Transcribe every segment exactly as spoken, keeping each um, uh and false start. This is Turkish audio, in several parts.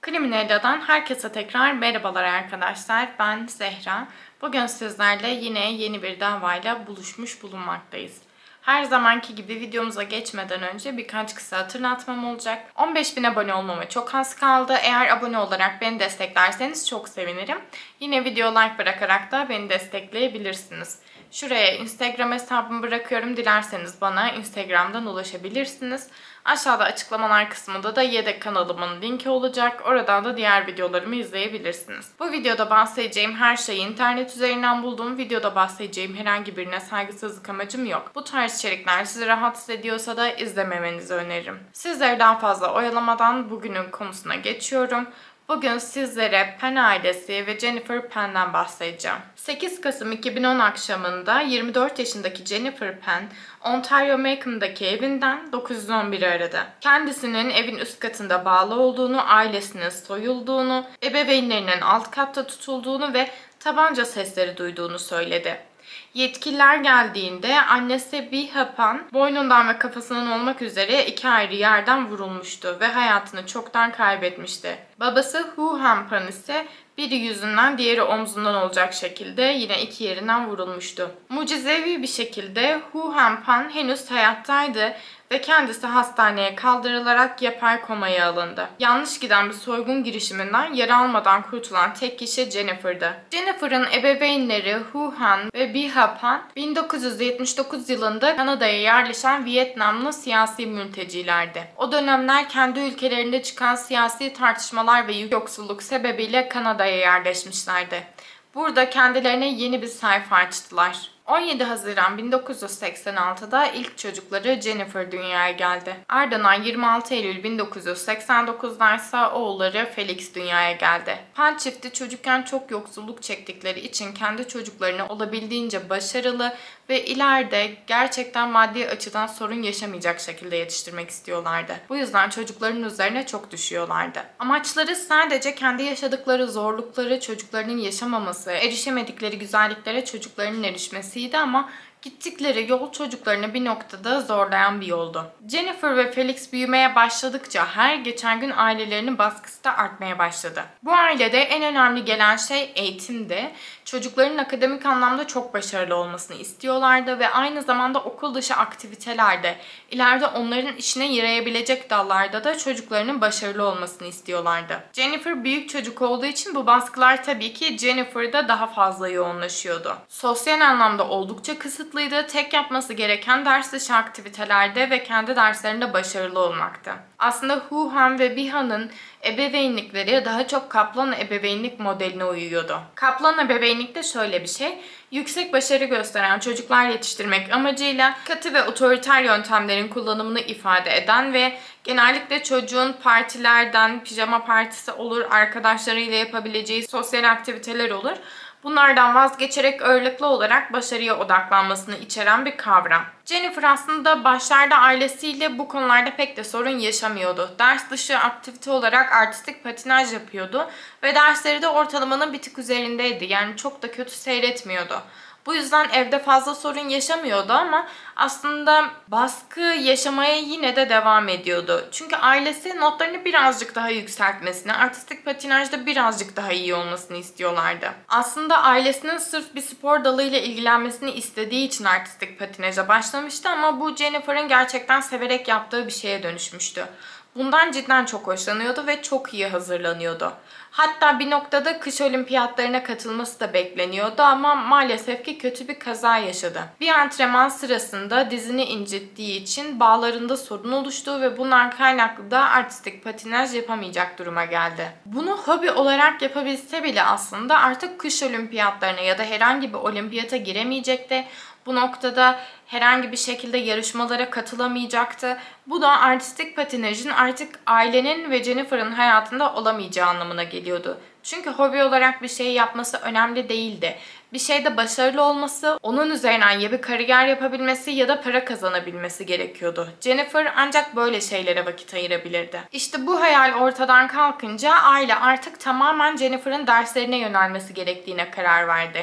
Kriminalia'dan herkese tekrar merhabalar arkadaşlar. Ben Zehra. Bugün sizlerle yine yeni bir davayla buluşmuş bulunmaktayız. Her zamanki gibi videomuza geçmeden önce birkaç kısa hatırlatmam olacak. on beş bin abone olmama çok az kaldı. Eğer abone olarak beni desteklerseniz çok sevinirim. Yine video like bırakarak da beni destekleyebilirsiniz. Şuraya Instagram hesabımı bırakıyorum. Dilerseniz bana Instagram'dan ulaşabilirsiniz. Aşağıda açıklamalar kısmında da yedek kanalımın linki olacak. Oradan da diğer videolarımı izleyebilirsiniz. Bu videoda bahsedeceğim her şeyi internet üzerinden bulduğum videoda bahsedeceğim herhangi birine saygısızlık amacım yok. Bu tarz içerikler sizi rahatsız ediyorsa da izlememenizi öneririm. Sizleri daha fazla oyalamadan bugünün konusuna geçiyorum. Bugün sizlere Penn ailesi ve Jennifer Penn'den bahsedeceğim. sekiz Kasım iki bin on akşamında yirmi dört yaşındaki Jennifer Penn, Ontario Macomb'daki evinden dokuz yüz on biri aradı. Kendisinin evin üst katında bağlı olduğunu, ailesinin soyulduğunu, ebeveynlerinin alt katta tutulduğunu ve tabanca sesleri duyduğunu söyledi. Yetkililer geldiğinde annesi Biha Penn boynundan ve kafasından olmak üzere iki ayrı yerden vurulmuştu ve hayatını çoktan kaybetmişti. Babası Hu Han Penn ise biri yüzünden diğeri omzundan olacak şekilde yine iki yerinden vurulmuştu. Mucizevi bir şekilde Hu Han Penn henüz hayattaydı ve kendisi hastaneye kaldırılarak yapay komaya alındı. Yanlış giden bir soygun girişiminden yara almadan kurtulan tek kişi Jennifer'dı. Jennifer'ın ebeveynleri Hu Han ve Biha Penn bin dokuz yüz yetmiş dokuz yılında Kanada'ya yerleşen Vietnamlı siyasi mültecilerdi. O dönemler kendi ülkelerinde çıkan siyasi tartışmalar ve yoksulluk sebebiyle Kanada'ya yerleşmişlerdi. Burada kendilerine yeni bir sayfa açtılar. on yedi Haziran bin dokuz yüz seksen altıda ilk çocukları Jennifer dünyaya geldi. Ardından yirmi altı Eylül bin dokuz yüz seksen dokuzda ise oğulları Felix dünyaya geldi. Penn çifti çocukken çok yoksulluk çektikleri için kendi çocuklarını olabildiğince başarılı ve ileride gerçekten maddi açıdan sorun yaşamayacak şekilde yetiştirmek istiyorlardı. Bu yüzden çocukların üzerine çok düşüyorlardı. Amaçları sadece kendi yaşadıkları zorlukları çocuklarının yaşamaması, erişemedikleri güzelliklere çocuklarının erişmesi ama gittikleri yol çocuklarını bir noktada zorlayan bir yoldu. Jennifer ve Felix büyümeye başladıkça her geçen gün ailelerinin baskısı da artmaya başladı. Bu ailede en önemli gelen şey eğitimdi. Çocukların akademik anlamda çok başarılı olmasını istiyorlardı ve aynı zamanda okul dışı aktivitelerde, ileride onların işine yarayabilecek dallarda da çocuklarının başarılı olmasını istiyorlardı. Jennifer büyük çocuk olduğu için bu baskılar tabii ki Jennifer'da daha fazla yoğunlaşıyordu. Sosyal anlamda oldukça kısıtlıydı. Tek yapması gereken ders dışı aktivitelerde ve kendi derslerinde başarılı olmaktı. Aslında Hu Han ve Biha'nın ebeveynlikleri daha çok Kaplan ebeveynlik modeline uyuyordu. Kaplan ebeveynlik de şöyle bir şey: yüksek başarı gösteren çocuklar yetiştirmek amacıyla katı ve otoriter yöntemlerin kullanımını ifade eden ve genellikle çocuğun partilerden, pijama partisi olur, arkadaşlarıyla yapabileceği sosyal aktiviteler olur. Bunlardan vazgeçerek ağırlıklı olarak başarıya odaklanmasını içeren bir kavram. Jennifer aslında başlarda ailesiyle bu konularda pek de sorun yaşamıyordu. Ders dışı aktivite olarak artistik patinaj yapıyordu ve dersleri de ortalamanın bir tık üzerindeydi. Yani çok da kötü seyretmiyordu. Bu yüzden evde fazla sorun yaşamıyordu ama aslında baskı yaşamaya yine de devam ediyordu. Çünkü ailesi notlarını birazcık daha yükseltmesini, artistik patinajda birazcık daha iyi olmasını istiyorlardı. Aslında ailesinin sırf bir spor dalıyla ilgilenmesini istediği için artistik patinaja başlamıştı ama bu Jennifer'ın gerçekten severek yaptığı bir şeye dönüşmüştü. Bundan cidden çok hoşlanıyordu ve çok iyi hazırlanıyordu. Hatta bir noktada kış olimpiyatlarına katılması da bekleniyordu ama maalesef ki kötü bir kaza yaşadı. Bir antrenman sırasında dizini incittiği için bağlarında sorun oluştu ve bundan kaynaklı da artistik patinaj yapamayacak duruma geldi. Bunu hobi olarak yapabilse bile aslında artık kış olimpiyatlarına ya da herhangi bir olimpiyata giremeyecekti. Bu noktada herhangi bir şekilde yarışmalara katılamayacaktı. Bu da artistik patinajın artık ailenin ve Jennifer'ın hayatında olamayacağı anlamına geliyordu. Çünkü hobi olarak bir şey yapması önemli değildi. Bir şeyde başarılı olması, onun üzerinden ya bir kariyer yapabilmesi ya da para kazanabilmesi gerekiyordu. Jennifer ancak böyle şeylere vakit ayırabilirdi. İşte bu hayal ortadan kalkınca aile artık tamamen Jennifer'ın derslerine yönelmesi gerektiğine karar verdi.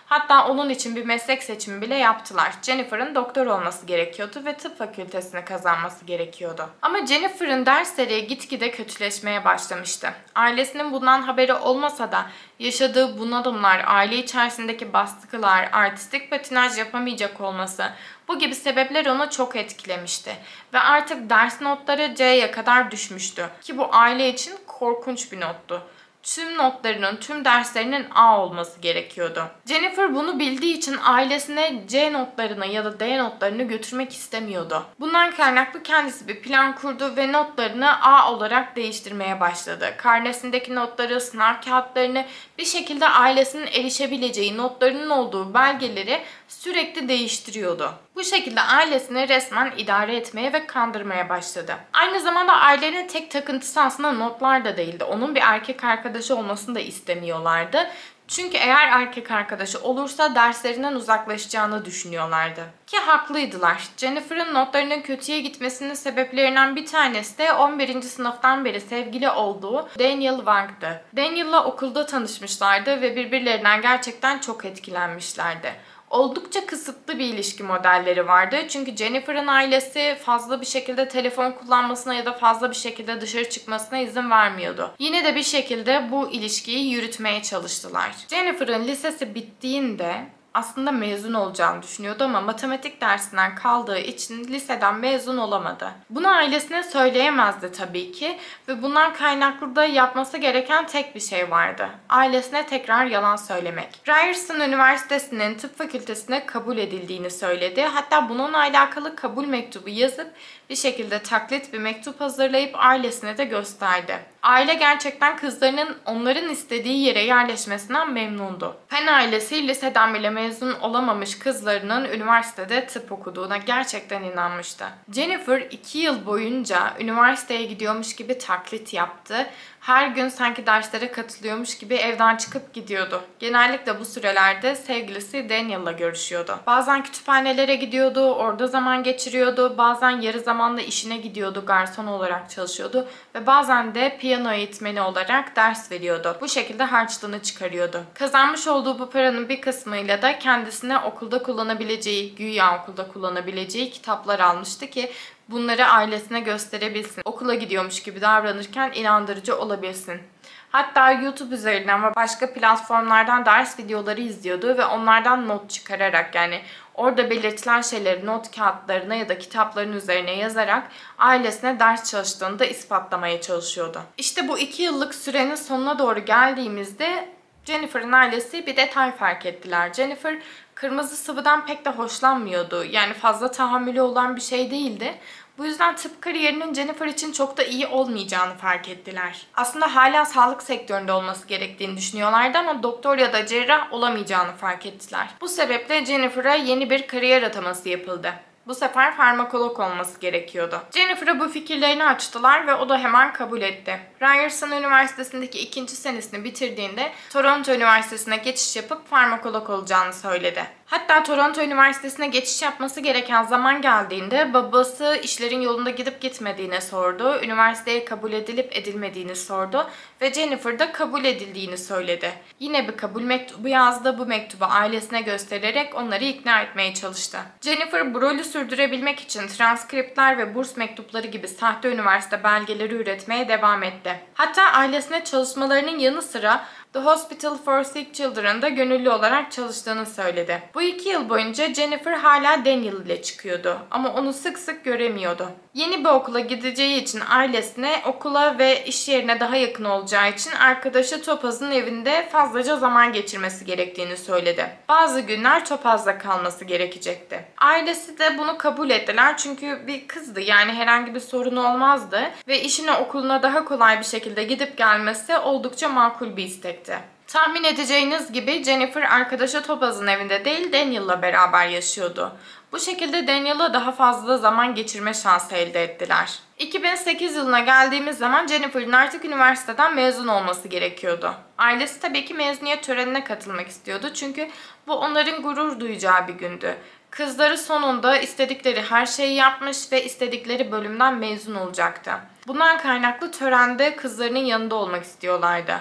Hatta onun için bir meslek seçimi bile yaptılar. Jennifer'ın doktor olması gerekiyordu ve tıp fakültesini kazanması gerekiyordu. Ama Jennifer'ın dersleri gitgide kötüleşmeye başlamıştı. Ailesinin bundan haberi olmasa da yaşadığı bunalımlar, aile içerisindeki baskılar, artistik patinaj yapamayacak olması, bu gibi sebepler onu çok etkilemişti. Ve artık ders notları C'ye kadar düşmüştü. Ki bu aile için korkunç bir nottu. Tüm notlarının, tüm derslerinin A olması gerekiyordu. Jennifer bunu bildiği için ailesine C notlarını ya da D notlarını götürmek istemiyordu. Bundan kaynaklı kendisi bir plan kurdu ve notlarını A olarak değiştirmeye başladı. Karnesindeki notları, sınav kağıtlarını, bir şekilde ailesinin erişebileceği notlarının olduğu belgeleri sürekli değiştiriyordu. Bu şekilde ailesini resmen idare etmeye ve kandırmaya başladı. Aynı zamanda ailenin tek takıntısı aslında notlar da değildi. Onun bir erkek arkadaşı olmasını da istemiyorlardı. Çünkü eğer erkek arkadaşı olursa derslerinden uzaklaşacağını düşünüyorlardı. Ki haklıydılar. Jennifer'ın notlarının kötüye gitmesinin sebeplerinden bir tanesi de on birinci sınıftan beri sevgili olduğu Daniel Wang'dı. Daniel'la okulda tanışmışlardı ve birbirlerinden gerçekten çok etkilenmişlerdi. Oldukça kısıtlı bir ilişki modelleri vardı. Çünkü Jennifer'ın ailesi fazla bir şekilde telefon kullanmasına ya da fazla bir şekilde dışarı çıkmasına izin vermiyordu. Yine de bir şekilde bu ilişkiyi yürütmeye çalıştılar. Jennifer'ın lisesi bittiğinde aslında mezun olacağını düşünüyordu ama matematik dersinden kaldığı için liseden mezun olamadı. Bunu ailesine söyleyemezdi tabii ki ve bundan kaynaklı da yapması gereken tek bir şey vardı. Ailesine tekrar yalan söylemek. Ryerson Üniversitesi'nin tıp fakültesine kabul edildiğini söyledi. Hatta bununla alakalı kabul mektubu yazıp bir şekilde taklit bir mektup hazırlayıp ailesine de gösterdi. Aile gerçekten kızlarının onların istediği yere yerleşmesinden memnundu. Penn ailesi liseden bile mezun olamamış kızlarının üniversitede tıp okuduğuna gerçekten inanmıştı. Jennifer iki yıl boyunca üniversiteye gidiyormuş gibi taklit yaptı. Her gün sanki derslere katılıyormuş gibi evden çıkıp gidiyordu. Genellikle bu sürelerde sevgilisi Daniel'la görüşüyordu. Bazen kütüphanelere gidiyordu, orada zaman geçiriyordu. Bazen yarı zamanlı işine gidiyordu, garson olarak çalışıyordu. Ve bazen de piyano eğitmeni olarak ders veriyordu. Bu şekilde harçlığını çıkarıyordu. Kazanmış olduğu bu paranın bir kısmıyla da kendisine okulda kullanabileceği, güya okulda kullanabileceği kitaplar almıştı ki bunları ailesine gösterebilsin. Okula gidiyormuş gibi davranırken inandırıcı olabilsin. Hatta YouTube üzerinden ve başka platformlardan ders videoları izliyordu ve onlardan not çıkararak, yani orada belirtilen şeyleri not kağıtlarına ya da kitapların üzerine yazarak ailesine ders çalıştığını da ispatlamaya çalışıyordu. İşte bu iki yıllık sürenin sonuna doğru geldiğimizde Jennifer'ın ailesi bir detay fark ettiler. Jennifer kırmızı sıvıdan pek de hoşlanmıyordu. Yani fazla tahammülü olan bir şey değildi. Bu yüzden tıp kariyerinin Jennifer için çok da iyi olmayacağını fark ettiler. Aslında hala sağlık sektöründe olması gerektiğini düşünüyorlardı ama doktor ya da cerrah olamayacağını fark ettiler. Bu sebeple Jennifer'a yeni bir kariyer ataması yapıldı. Bu sefer farmakolog olması gerekiyordu. Jennifer'a bu fikirlerini açtılar ve o da hemen kabul etti. Ryerson Üniversitesi'ndeki ikinci senesini bitirdiğinde Toronto Üniversitesi'ne geçiş yapıp farmakolog olacağını söyledi. Hatta Toronto Üniversitesi'ne geçiş yapması gereken zaman geldiğinde babası işlerin yolunda gidip gitmediğini sordu. Üniversiteye kabul edilip edilmediğini sordu ve Jennifer da kabul edildiğini söyledi. Yine bir kabul mektubu yazdı. Bu mektubu ailesine göstererek onları ikna etmeye çalıştı. Jennifer bu rolü sürdürebilmek için transkriptler ve burs mektupları gibi sahte üniversite belgeleri üretmeye devam etti. Hatta ailesine çalışmalarının yanı sıra The Hospital for Sick Children'da gönüllü olarak çalıştığını söyledi. Bu iki yıl boyunca Jennifer hala Daniel ile çıkıyordu ama onu sık sık göremiyordu. Yeni bir okula gideceği için ailesine okula ve iş yerine daha yakın olacağı için arkadaşı Topaz'ın evinde fazlaca zaman geçirmesi gerektiğini söyledi. Bazı günler Topaz'da kalması gerekecekti. Ailesi de bunu kabul ettiler çünkü bir kızdı, yani herhangi bir sorunu olmazdı ve işine okuluna daha kolay bir şekilde gidip gelmesi oldukça makul bir istekti. Tahmin edeceğiniz gibi Jennifer arkadaşı Topaz'ın evinde değil Daniel'la beraber yaşıyordu. Bu şekilde Daniel'la daha fazla zaman geçirme şansı elde ettiler. iki bin sekiz yılına geldiğimiz zaman Jennifer'ın artık üniversiteden mezun olması gerekiyordu. Ailesi tabii ki mezuniyet törenine katılmak istiyordu çünkü bu onların gurur duyacağı bir gündü. Kızları sonunda istedikleri her şeyi yapmış ve istedikleri bölümden mezun olacaktı. Bundan kaynaklı törende kızlarının yanında olmak istiyorlardı.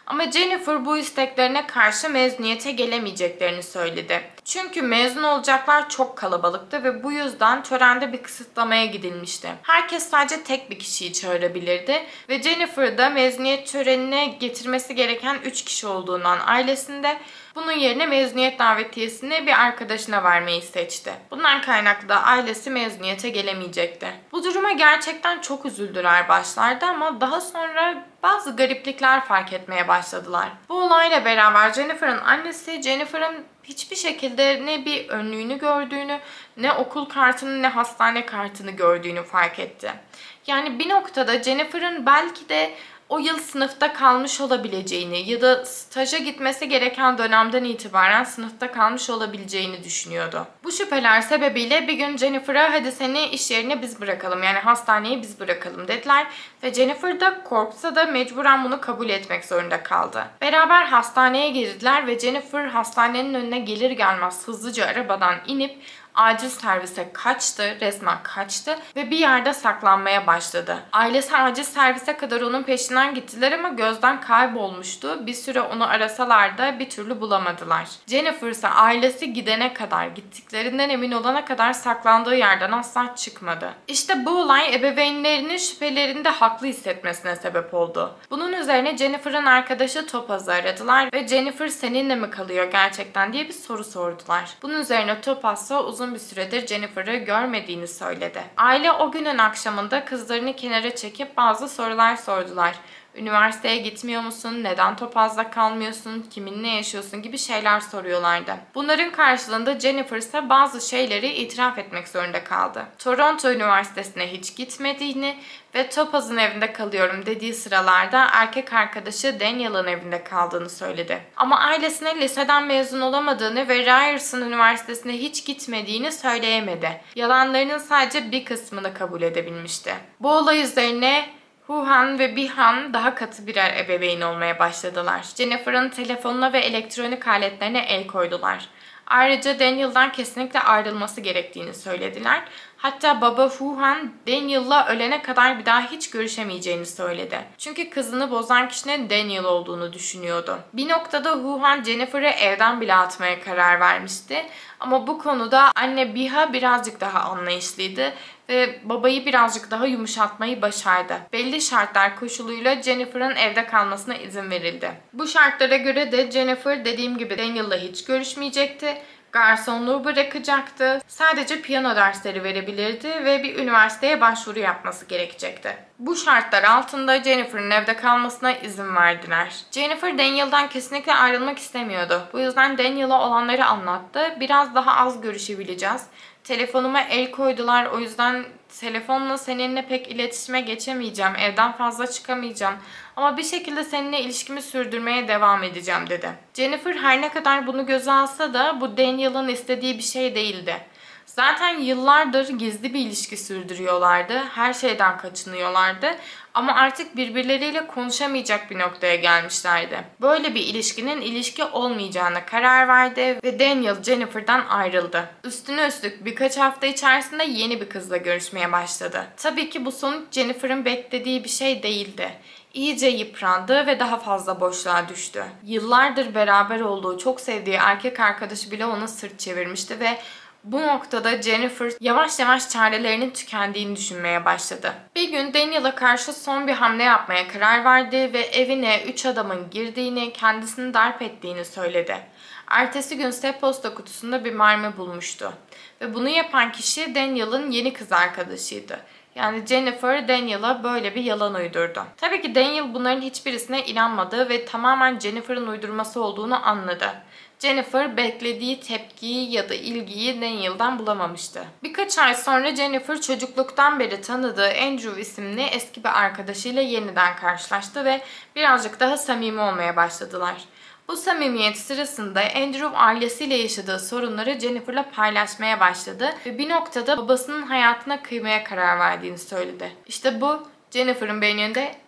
Ama Jennifer bu isteklerine karşı mezuniyete gelemeyeceklerini söyledi. Çünkü mezun olacaklar çok kalabalıktı ve bu yüzden törende bir kısıtlamaya gidilmişti. Herkes sadece tek bir kişiyi çağırabilirdi ve Jennifer da mezuniyet törenine getirmesi gereken üç kişi olduğundan ailesinde bunun yerine mezuniyet davetiyesini bir arkadaşına vermeyi seçti. Bundan kaynaklı da ailesi mezuniyete gelemeyecekti. Bu duruma gerçekten çok üzüldüler başlarda ama daha sonra bazı gariplikler fark etmeye başladılar. Bu olayla beraber Jennifer'ın annesi Jennifer'ın hiçbir şekilde ne bir önlüğünü gördüğünü, ne okul kartını ne hastane kartını gördüğünü fark etti. Yani bir noktada Jennifer'ın belki de o yıl sınıfta kalmış olabileceğini ya da staja gitmesi gereken dönemden itibaren sınıfta kalmış olabileceğini düşünüyordu. Bu şüpheler sebebiyle bir gün Jennifer'a hadi seni iş yerine biz bırakalım, yani hastaneye biz bırakalım dediler ve Jennifer da korksa da mecburen bunu kabul etmek zorunda kaldı. Beraber hastaneye girdiler ve Jennifer hastanenin önüne gelir gelmez hızlıca arabadan inip acil servise kaçtı, resmen kaçtı ve bir yerde saklanmaya başladı. Ailesi acil servise kadar onun peşinden gittiler ama gözden kaybolmuştu. Bir süre onu arasalar da bir türlü bulamadılar. Jennifer ise ailesi gidene kadar, gittiklerinden emin olana kadar saklandığı yerden asla çıkmadı. İşte bu olay ebeveynlerinin şüphelerinde haklı hissetmesine sebep oldu. Bunun üzerine Jennifer'ın arkadaşı Topaz'ı aradılar ve Jennifer seninle mi kalıyor gerçekten diye bir soru sordular. Bunun üzerine Topaz ise uzun bir süredir Jennifer'ı görmediğini söyledi. Aile o günün akşamında kızlarını kenara çekip bazı sorular sordular. Üniversiteye gitmiyor musun? Neden Topaz'da kalmıyorsun? Kiminle yaşıyorsun? Gibi şeyler soruyorlardı. Bunların karşılığında Jennifer ise bazı şeyleri itiraf etmek zorunda kaldı. Toronto Üniversitesi'ne hiç gitmediğini ve Topaz'ın evinde kalıyorum dediği sıralarda erkek arkadaşı Daniel'ın evinde kaldığını söyledi. Ama ailesine liseden mezun olamadığını ve Ryerson Üniversitesi'ne hiç gitmediğini söyleyemedi. Yalanlarının sadece bir kısmını kabul edebilmişti. Bu olay üzerine Huhan ve Bihan daha katı birer ebeveyn olmaya başladılar. Jennifer'ın telefonuna ve elektronik aletlerine el koydular. Ayrıca Daniel'dan kesinlikle ayrılması gerektiğini söylediler. Hatta baba Huhan, Daniel'la ölene kadar bir daha hiç görüşemeyeceğini söyledi. Çünkü kızını bozan kişinin Daniel olduğunu düşünüyordu. Bir noktada Huhan Jennifer'ı evden bile atmaya karar vermişti. Ama bu konuda anne Biha birazcık daha anlayışlıydı ve babayı birazcık daha yumuşatmayı başardı. Belli şartlar koşuluyla Jennifer'ın evde kalmasına izin verildi. Bu şartlara göre de Jennifer dediğim gibi Daniel'la hiç görüşmeyecekti. Garsonluğu bırakacaktı. Sadece piyano dersleri verebilirdi ve bir üniversiteye başvuru yapması gerekecekti. Bu şartlar altında Jennifer'ın evde kalmasına izin verdiler. Jennifer Daniel'dan kesinlikle ayrılmak istemiyordu. Bu yüzden Daniel'a olanları anlattı. Biraz daha az görüşebileceğiz. Telefonuma el koydular. O yüzden telefonla seninle pek iletişime geçemeyeceğim. Evden fazla çıkamayacağım. Ama bir şekilde seninle ilişkimi sürdürmeye devam edeceğim dedi. Jennifer her ne kadar bunu göze alsa da bu Daniel'ın istediği bir şey değildi. Zaten yıllardır gizli bir ilişki sürdürüyorlardı. Her şeyden kaçınıyorlardı. Ama artık birbirleriyle konuşamayacak bir noktaya gelmişlerdi. Böyle bir ilişkinin ilişki olmayacağına karar verdi ve Daniel Jennifer'dan ayrıldı. Üstüne üstlük birkaç hafta içerisinde yeni bir kızla görüşmeye başladı. Tabii ki bu sonuç Jennifer'ın beklediği bir şey değildi. İyice yıprandı ve daha fazla boşluğa düştü. Yıllardır beraber olduğu, çok sevdiği erkek arkadaşı bile ona sırt çevirmişti ve bu noktada Jennifer yavaş yavaş çarelerinin tükendiğini düşünmeye başladı. Bir gün Daniel'a karşı son bir hamle yapmaya karar verdi ve evine üç adamın girdiğini, kendisini darp ettiğini söyledi. Ertesi gün posta kutusunda bir mermi bulmuştu. Ve bunu yapan kişi Daniel'ın yeni kız arkadaşıydı. Yani Jennifer Daniel'a böyle bir yalan uydurdu. Tabii ki Daniel bunların hiçbirisine inanmadı ve tamamen Jennifer'ın uydurması olduğunu anladı. Jennifer beklediği tepkiyi ya da ilgiyi Daniel'dan bulamamıştı. Birkaç ay sonra Jennifer çocukluktan beri tanıdığı Andrew isimli eski bir arkadaşıyla yeniden karşılaştı ve birazcık daha samimi olmaya başladılar. Bu samimiyet sırasında Andrew ailesiyle yaşadığı sorunları Jennifer'la paylaşmaya başladı ve bir noktada babasının hayatına kıymaya karar verdiğini söyledi. İşte bu Jennifer'ın beyninde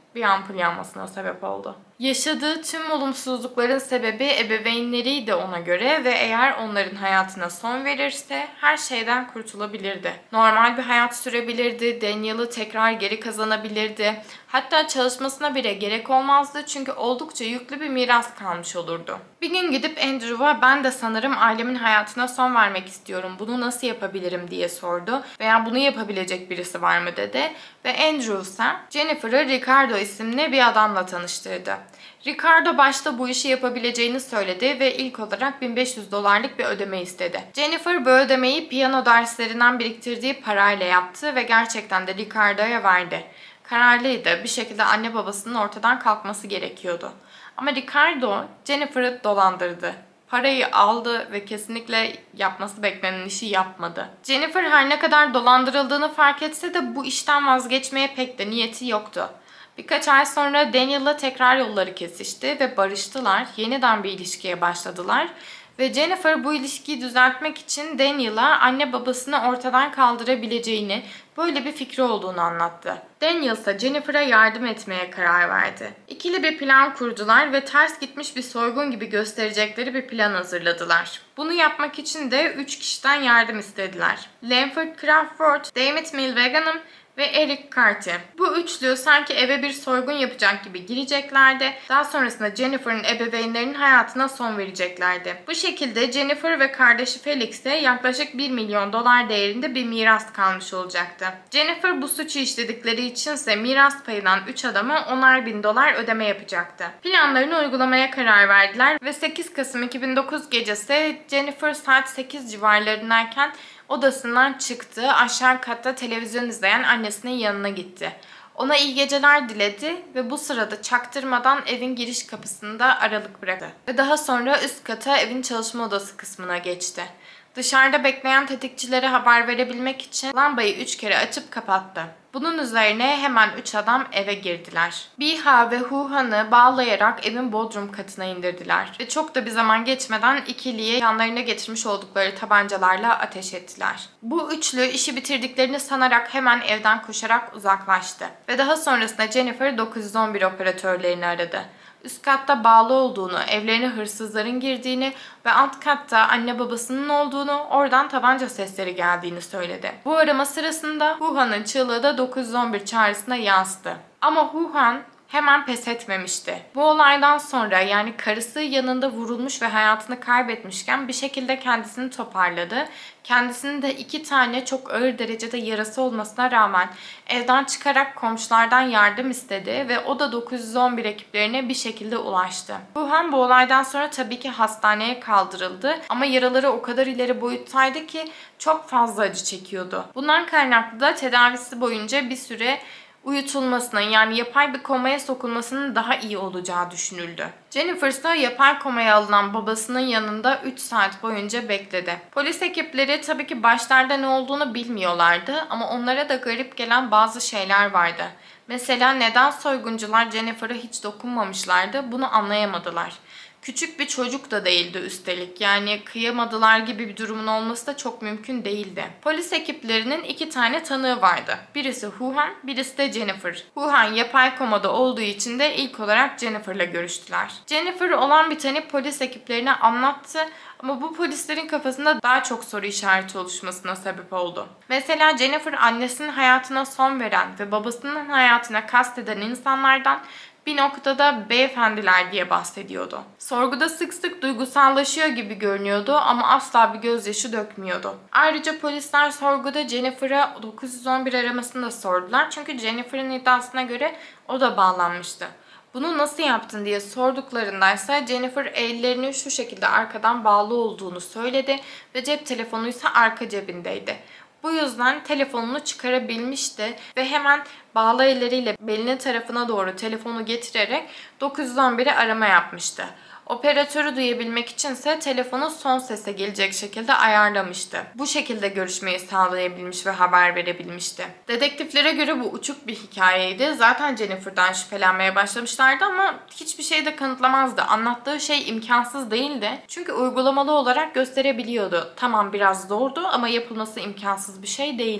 bir ampul yanmasına sebep oldu. Yaşadığı tüm olumsuzlukların sebebi ebeveynleriydi ona göre ve eğer onların hayatına son verirse her şeyden kurtulabilirdi. Normal bir hayat sürebilirdi, Daniel'ı tekrar geri kazanabilirdi. Hatta çalışmasına bile gerek olmazdı çünkü oldukça yüklü bir miras kalmış olurdu. Bir gün gidip Andrew'a ben de sanırım ailemin hayatına son vermek istiyorum, bunu nasıl yapabilirim diye sordu veya bunu yapabilecek birisi var mı dedi ve Andrew ise Jennifer'ı Ricardo isimli bir adamla tanıştırdı. Ricardo başta bu işi yapabileceğini söyledi ve ilk olarak bin beş yüz dolarlık bir ödeme istedi. Jennifer bu ödemeyi piyano derslerinden biriktirdiği parayla yaptı ve gerçekten de Ricardo'ya verdi. Kararlıydı. Bir şekilde anne babasının ortadan kalkması gerekiyordu. Ama Ricardo Jennifer'ı dolandırdı. Parayı aldı ve kesinlikle yapması beklenen işi yapmadı. Jennifer her ne kadar dolandırıldığını fark etse de bu işten vazgeçmeye pek de niyeti yoktu. Birkaç ay sonra Daniel'la tekrar yolları kesişti ve barıştılar. Yeniden bir ilişkiye başladılar. Ve Jennifer bu ilişkiyi düzeltmek için Daniel'a anne babasını ortadan kaldırabileceğini, böyle bir fikri olduğunu anlattı. Daniel ise Jennifer'a yardım etmeye karar verdi. İkili bir plan kurdular ve ters gitmiş bir soygun gibi gösterecekleri bir plan hazırladılar. Bunu yapmak için de üç kişiden yardım istediler. Lanford Crawford, David Milwagenham ve Eric Carty. Bu üçlü sanki eve bir soygun yapacak gibi gireceklerdi. Daha sonrasında Jennifer'ın ebeveynlerinin hayatına son vereceklerdi. Bu şekilde Jennifer ve kardeşi Felix'e yaklaşık bir milyon dolar değerinde bir miras kalmış olacaktı. Jennifer bu suçu işledikleri içinse miras payından üç adama onar bin dolar ödeme yapacaktı. Planlarını uygulamaya karar verdiler ve sekiz Kasım iki bin dokuz gecesi Jennifer saat sekiz civarlarındayken odasından çıktı, aşağı katta televizyon izleyen annesinin yanına gitti. Ona iyi geceler diledi ve bu sırada çaktırmadan evin giriş kapısında aralık bıraktı. Ve daha sonra üst kata evin çalışma odası kısmına geçti. Dışarıda bekleyen tetikçilere haber verebilmek için lambayı üç kere açıp kapattı. Bunun üzerine hemen üç adam eve girdiler. Biha ve Huhan'ı bağlayarak evin bodrum katına indirdiler. Ve çok da bir zaman geçmeden ikiliye yanlarına getirmiş oldukları tabancalarla ateş ettiler. Bu üçlü işi bitirdiklerini sanarak hemen evden koşarak uzaklaştı. Ve daha sonrasında Jennifer dokuz yüz on bir operatörlerini aradı. Üst katta bağlı olduğunu, evlerine hırsızların girdiğini ve alt katta anne babasının olduğunu, oradan tabanca sesleri geldiğini söyledi. Bu arama sırasında Huhan'ın çığlığı da dokuz yüz on bir çağrısına yansıdı. Ama Huhan hemen pes etmemişti. Bu olaydan sonra yani karısı yanında vurulmuş ve hayatını kaybetmişken bir şekilde kendisini toparladı. Kendisinin de iki tane çok ağır derecede yarası olmasına rağmen evden çıkarak komşulardan yardım istedi ve o da dokuz yüz on bir ekiplerine bir şekilde ulaştı. Huhan bu olaydan sonra tabii ki hastaneye kaldırıldı ama yaraları o kadar ileri boyuttaydı ki çok fazla acı çekiyordu. Bundan kaynaklı da tedavisi boyunca bir süre uyutulmasının yani yapay bir komaya sokulmasının daha iyi olacağı düşünüldü. Jennifer ise yapay komaya alınan babasının yanında üç saat boyunca bekledi. Polis ekipleri tabii ki başlarda ne olduğunu bilmiyorlardı ama onlara da garip gelen bazı şeyler vardı. Mesela neden soyguncular Jennifer'a hiç dokunmamışlardı bunu anlayamadılar. Küçük bir çocuk da değildi üstelik. Yani kıyamadılar gibi bir durumun olması da çok mümkün değildi. Polis ekiplerinin iki tane tanığı vardı. Birisi Huhan, birisi de Jennifer. Huhan yapay komada olduğu için de ilk olarak Jennifer'la görüştüler. Jennifer olan biteni polis ekiplerine anlattı ama bu polislerin kafasında daha çok soru işareti oluşmasına sebep oldu. Mesela Jennifer annesinin hayatına son veren ve babasının hayatına kasteden insanlardan bir noktada beyefendiler diye bahsediyordu. Sorguda sık sık duygusallaşıyor gibi görünüyordu ama asla bir gözyaşı dökmüyordu. Ayrıca polisler sorguda Jennifer'a dokuz yüz on bir aramasını da sordular çünkü Jennifer'ın iddiasına göre o da bağlanmıştı. Bunu nasıl yaptın diye sorduklarındaysa Jennifer ellerinin şu şekilde arkadan bağlı olduğunu söyledi ve cep telefonu ise arka cebindeydi. Bu yüzden telefonunu çıkarabilmişti ve hemen bağlı elleriyle belinin tarafına doğru telefonu getirerek dokuz yüz on biri arama yapmıştı. Operatörü duyabilmek içinse telefonu son sese gelecek şekilde ayarlamıştı. Bu şekilde görüşmeyi sağlayabilmiş ve haber verebilmişti. Dedektiflere göre bu uçuk bir hikayeydi. Zaten Jennifer'dan şüphelenmeye başlamışlardı ama hiçbir şey de kanıtlamazdı. Anlattığı şey imkansız değildi. Çünkü uygulamalı olarak gösterebiliyordu. Tamam biraz zordu ama yapılması imkansız bir şey değildi. Bu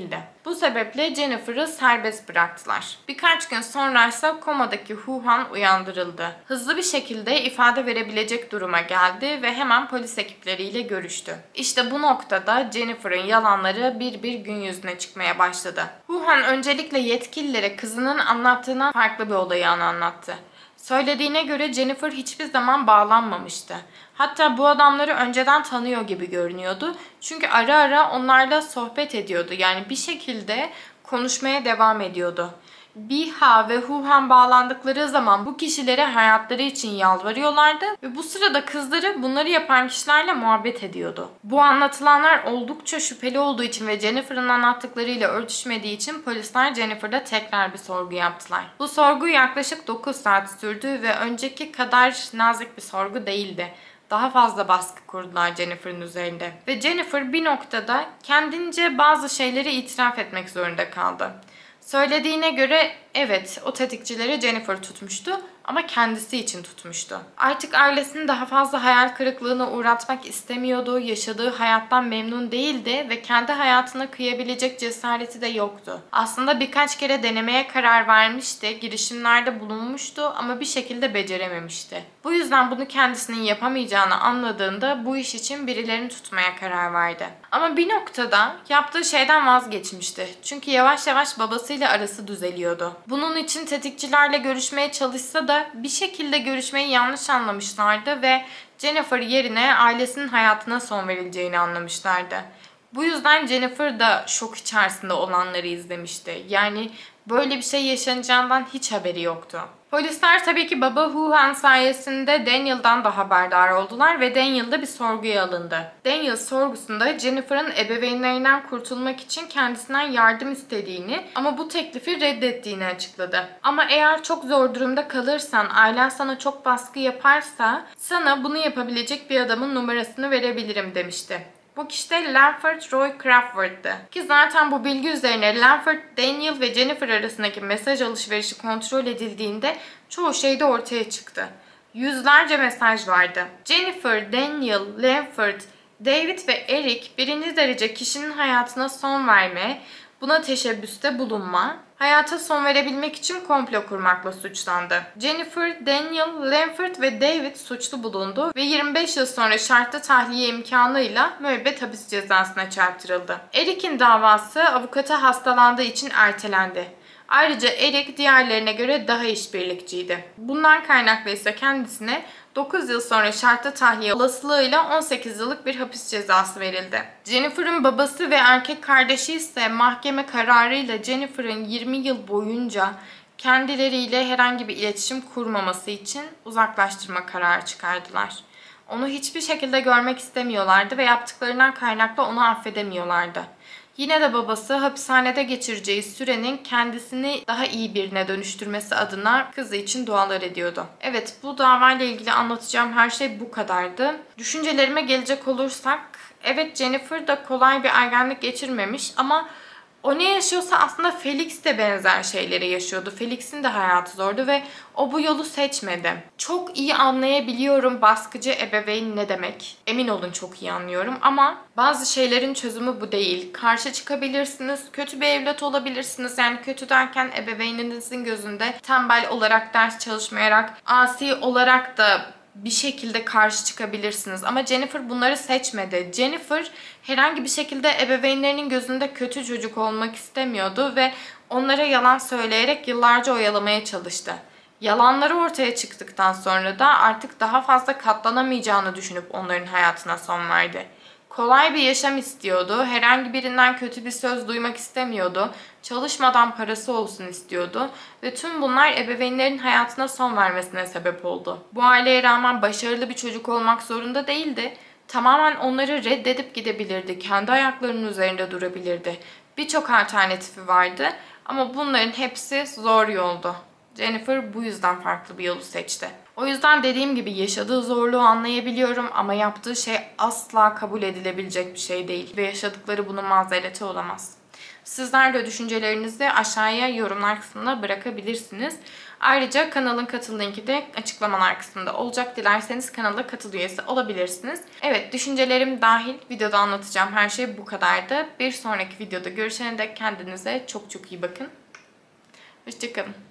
Bu sebeple Jennifer'ı serbest bıraktılar. Birkaç gün sonra ise komadaki Hu-Han uyandırıldı. Hızlı bir şekilde ifade verebilecek duruma geldi ve hemen polis ekipleriyle görüştü. İşte bu noktada Jennifer'ın yalanları bir bir gün yüzüne çıkmaya başladı. Hu-Han öncelikle yetkililere kızının anlattığından farklı bir olayı anlattı. Söylediğine göre Jennifer hiçbir zaman bağlanmamıştı. Hatta bu adamları önceden tanıyor gibi görünüyordu. Çünkü ara ara onlarla sohbet ediyordu. Yani bir şekilde konuşmaya devam ediyordu. Biha ve Hu-Han bağlandıkları zaman bu kişilere hayatları için yalvarıyorlardı ve bu sırada kızları bunları yapan kişilerle muhabbet ediyordu. Bu anlatılanlar oldukça şüpheli olduğu için ve Jennifer'ın anlattıklarıyla örtüşmediği için polisler Jennifer'da tekrar bir sorgu yaptılar. Bu sorgu yaklaşık dokuz saat sürdü ve önceki kadar nazik bir sorgu değildi. Daha fazla baskı kurdular Jennifer'ın üzerinde. Ve Jennifer bir noktada kendince bazı şeyleri itiraf etmek zorunda kaldı. Söylediğine göre evet, o tetikçileri Jennifer tutmuştu ama kendisi için tutmuştu. Artık ailesini daha fazla hayal kırıklığına uğratmak istemiyordu, yaşadığı hayattan memnun değildi ve kendi hayatına kıyabilecek cesareti de yoktu. Aslında birkaç kere denemeye karar vermişti, girişimlerde bulunmuştu ama bir şekilde becerememişti. Bu yüzden bunu kendisinin yapamayacağını anladığında bu iş için birilerini tutmaya karar verdi. Ama bir noktada yaptığı şeyden vazgeçmişti. Çünkü yavaş yavaş babasıyla arası düzeliyordu. Bunun için tetikçilerle görüşmeye çalışsa da bir şekilde görüşmeyi yanlış anlamışlardı ve Jennifer yerine ailesinin hayatına son verileceğini anlamışlardı. Bu yüzden Jennifer da şok içerisinde olanları izlemişti. Yani böyle bir şey yaşanacağından hiç haberi yoktu. Polisler tabii ki baba Hu-Han sayesinde Daniel'dan da haberdar oldular ve Daniel da bir sorguya alındı. Daniel sorgusunda Jennifer'ın ebeveynlerinden kurtulmak için kendisinden yardım istediğini ama bu teklifi reddettiğini açıkladı. Ama eğer çok zor durumda kalırsan, ailen sana çok baskı yaparsa sana bunu yapabilecek bir adamın numarasını verebilirim demişti. Bu kişi de Lanford Roy Crawford'dı. Ki zaten bu bilgi üzerine Lanford, Daniel ve Jennifer arasındaki mesaj alışverişi kontrol edildiğinde çoğu şey de ortaya çıktı. Yüzlerce mesaj vardı. Jennifer, Daniel, Lanford, David ve Eric birinci derece kişinin hayatına son verme, buna teşebbüste bulunma, hayata son verebilmek için komplo kurmakla suçlandı. Jennifer, Daniel, Lanford ve David suçlu bulundu ve yirmi beş yıl sonra şartlı tahliye imkanıyla müebbet hapis cezasına çarptırıldı. Eric'in davası avukata hastalandığı için ertelendi. Ayrıca Eric diğerlerine göre daha işbirlikçiydi. Bundan kaynaklı ise kendisine dokuz yıl sonra şartlı tahliye olasılığıyla on sekiz yıllık bir hapis cezası verildi. Jennifer'ın babası ve erkek kardeşi ise mahkeme kararıyla Jennifer'ın yirmi yıl boyunca kendileriyle herhangi bir iletişim kurmaması için uzaklaştırma kararı çıkardılar. Onu hiçbir şekilde görmek istemiyorlardı ve yaptıklarından kaynaklı onu affedemiyorlardı. Yine de babası hapishanede geçireceği sürenin kendisini daha iyi birine dönüştürmesi adına kızı için dualar ediyordu. Evet, bu davayla ilgili anlatacağım her şey bu kadardı. Düşüncelerime gelecek olursak, evet Jennifer da kolay bir ergenlik geçirmemiş ama o ne yaşıyorsa aslında Felix de benzer şeyleri yaşıyordu. Felix'in de hayatı zordu ve o bu yolu seçmedi. Çok iyi anlayabiliyorum baskıcı ebeveyn ne demek. Emin olun çok iyi anlıyorum ama bazı şeylerin çözümü bu değil. Karşı çıkabilirsiniz, kötü bir evlat olabilirsiniz. Yani kötü derken ebeveyninizin gözünde tembel olarak, ders çalışmayarak, asi olarak da bir şekilde karşı çıkabilirsiniz. Ama Jennifer bunları seçmedi. Jennifer herhangi bir şekilde ebeveynlerinin gözünde kötü çocuk olmak istemiyordu ve onlara yalan söyleyerek yıllarca oyalamaya çalıştı. Yalanları ortaya çıktıktan sonra da artık daha fazla katlanamayacağını düşünüp onların hayatına son verdi. Kolay bir yaşam istiyordu. Herhangi birinden kötü bir söz duymak istemiyordu. Çalışmadan parası olsun istiyordu. Ve tüm bunlar ebeveynlerin hayatına son vermesine sebep oldu. Bu aileye rağmen başarılı bir çocuk olmak zorunda değildi. Tamamen onları reddedip gidebilirdi. Kendi ayaklarının üzerinde durabilirdi. Birçok alternatifi vardı. Ama bunların hepsi zor yoldu. Jennifer bu yüzden farklı bir yolu seçti. O yüzden dediğim gibi yaşadığı zorluğu anlayabiliyorum ama yaptığı şey asla kabul edilebilecek bir şey değil ve yaşadıkları bunun mazereti olamaz. Sizler de düşüncelerinizi aşağıya yorumlar kısmına bırakabilirsiniz. Ayrıca kanalın katıl linki de açıklamalar kısmında olacak. Dilerseniz kanala katıl üyesi olabilirsiniz. Evet, düşüncelerim dahil videoda anlatacağım her şey bu kadardı. Bir sonraki videoda görüşene dek kendinize çok çok iyi bakın. Hoşçakalın.